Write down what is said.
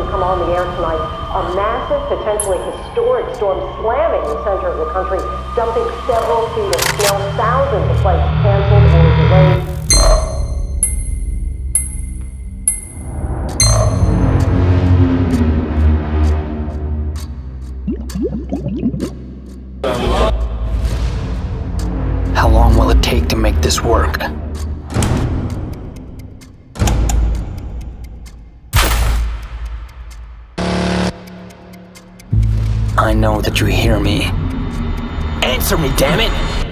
come on the air tonight. A massive, potentially historic storm slamming the center of the country, dumping several feet of snow, thousands of flights canceled or delayed. How long will it take to make this work? I know that you hear me. Answer me, damn it!